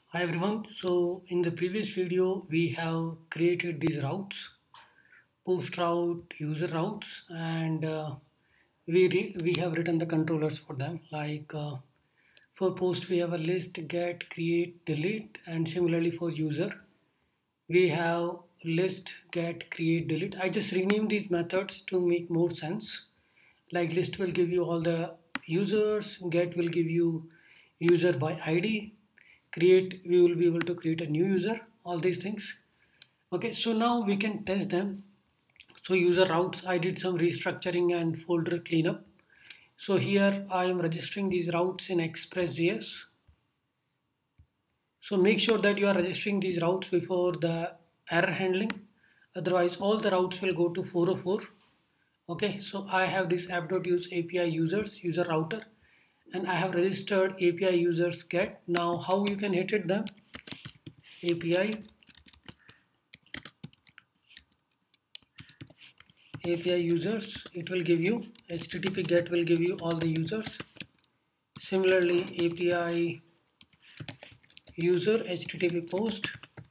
Hi everyone. So in the previous video we have created these routes, post route, user routes, and we have written the controllers for them. For post we have a list, get, create, delete, and similarly for user we have list, get, create, delete. I just renamed these methods to make more sense. Like list will give you all the users, get will give you user by ID, create we will be able to create a new user, all these things. Okay, so now we can test them. So user routes, I did some restructuring and folder cleanup. So here I am registering these routes in Express.js. So make sure that you are registering these routes before the error handling. Otherwise all the routes will go to 404. Okay, so I have this app.use API users user router, and I have registered API users get. Now how you can hit it them? API users, it will give you HTTP get will give you all the users. Similarly API user HTTP post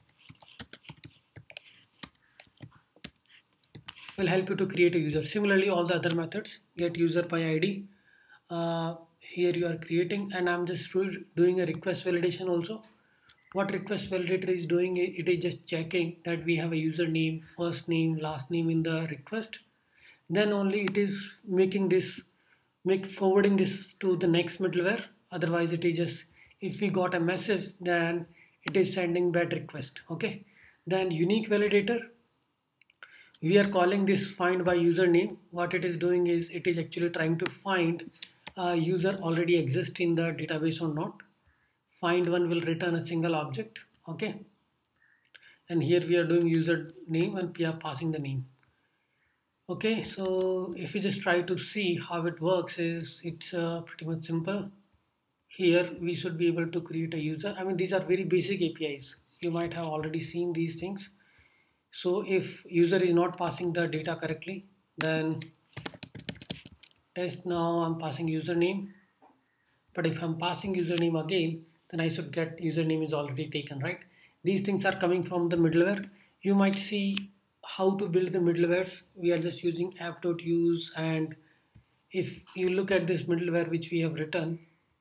will help you to create a user. Similarly all the other methods, get user by ID, here you are creating, and I'm just doing a request validation also. What request validator is doing, it is just checking that we have a username, first name, last name in the request. Then only it is making this, make forwarding this to the next middleware. Otherwise it is just, if we got a message, then it is sending bad request. Okay, then unique validator, we are calling this find by username. What it is doing is it is actually trying to find a user already exists in the database or not. Find one will return a single object. Okay, and here we are doing user name and we are passing the name. Okay, so if you just try to see how it works, is it's pretty much simple. Here we should be able to create a user. I mean, these are very basic APIs, you might have already seen these things. So if user is not passing the data correctly, then test. Now I'm passing username, but if I'm passing username again, then I should get username is already taken, right? These things are coming from the middleware. You might see how to build the middlewares. We are just using app.use, and if you look at this middleware which we have written,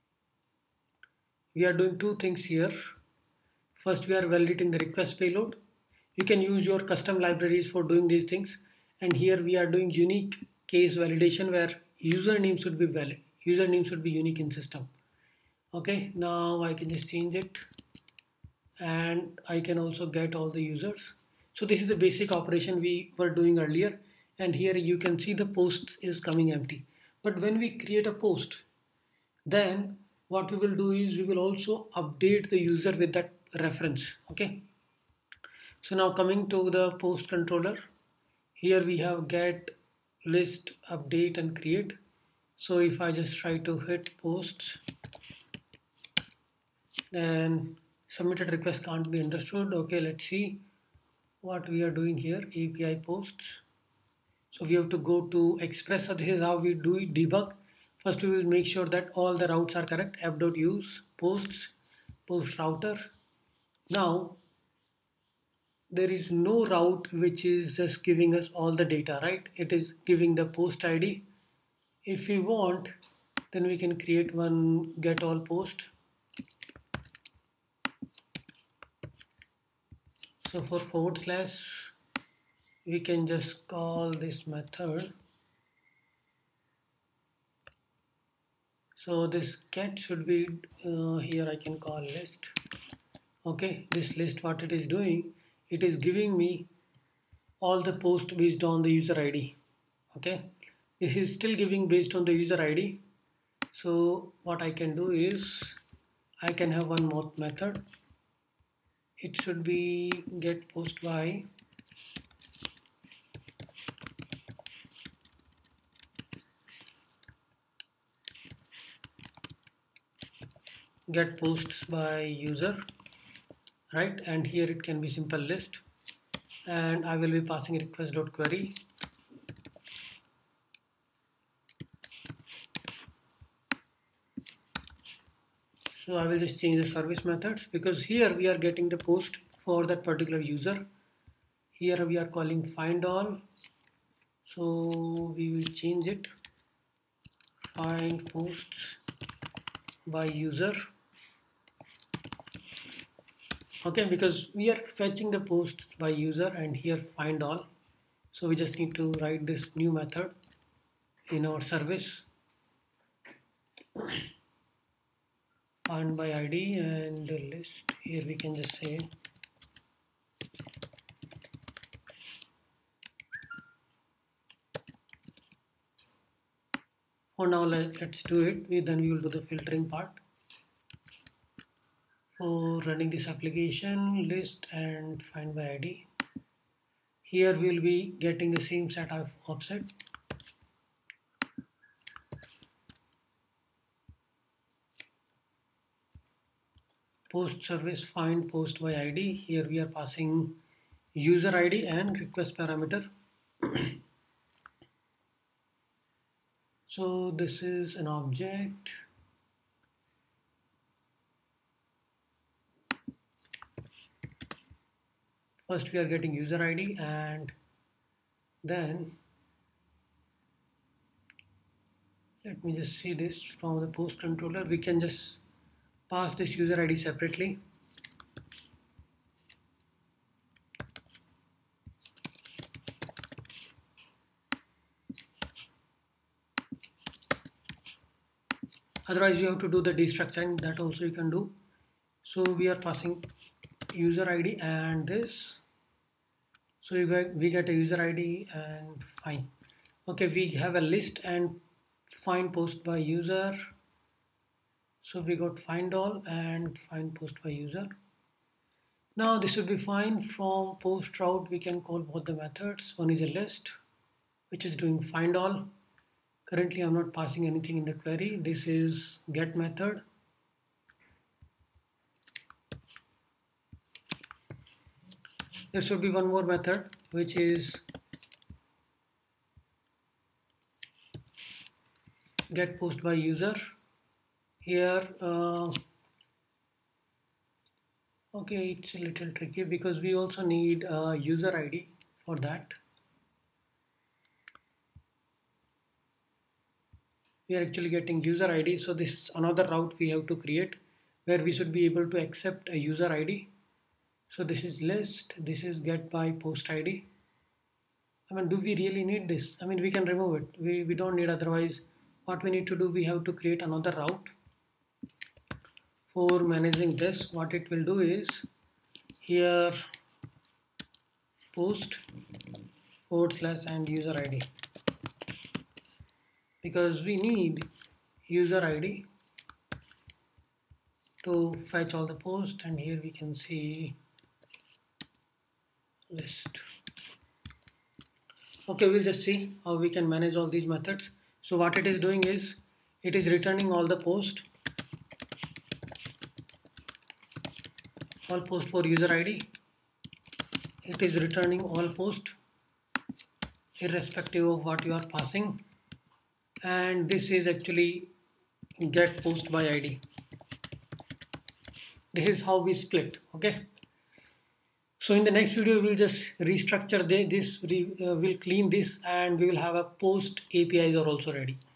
we are doing two things here. First, we are validating the request payload. You can use your custom libraries for doing these things. And here we are doing unique case validation where username should be valid. Username should be unique in system. Okay, now I can just change it, and I can also get all the users. So this is the basic operation we were doing earlier, and here you can see the post is coming empty. But when we create a post, then what we will do is we will also update the user with that reference. Okay, so now coming to the post controller, here we have get, list, update, and create. So if I just try to hit posts, then submitted request can't be understood. Okay, let's see what we are doing here. API posts. So we have to go to Express. So this is how we do it, debug. First we will make sure that all the routes are correct. App.use posts, post router. Now there is no route which is just giving us all the data, right? It is giving the post ID. If we want, then we can create one get all post. So for forward slash, we can just call this method. So this get should be here. I can call list. Okay, this list, what it is doing, it is giving me all the post based on the user ID. Okay, this is still giving based on the user ID. So what I can do is I can have one more method. It should be get post by get posts by user, right? And here it can be simple list, and I will be passing request.query. So I will just change the service methods, because here we are getting the post for that particular user. Here we are calling find all, so we will change it, find posts by user. Okay, because we are fetching the posts by user and here find all, so we just need to write this new method in our service, find by ID and the list. Here we can just say for now let's do it. Then we will do the filtering part. For running this application, list and find by ID. Here we will be getting the same set of offset. Post service find post by ID. Here we are passing user ID and request parameter. So this is an object. First we are getting user ID, and then let me just see this from the post controller. We can just pass this user ID separately. Otherwise you have to do the destructuring, that also you can do. So we are passing user ID and this. So we get a user ID and fine. Okay, we have a list and find post by user. So we got find all and find post by user. Now this should be fine. From post route we can call both the methods. One is a list, which is doing find all. Currently I'm not passing anything in the query. This is get method. There should be one more method, which is get post by user. Here okay, it's a little tricky because we also need a user ID for that. We are actually getting user ID, so this is another route we have to create where we should be able to accept a user ID. So this is list, this is get by post ID. I mean, do we really need this? I mean, we can remove it. We don't need, otherwise what we need to do, we have to create another route for managing this. What it will do is here post / and user ID, because we need user ID to fetch all the posts, and here we can see list. Okay, we'll just see how we can manage all these methods. So what it is doing is it is returning all the post, all post for user ID. It is returning all post irrespective of what you are passing, and this is actually get post by ID. This is how we split. Okay, so in the next video we'll just restructure this, we'll clean this, and we will have a post APIs are also ready.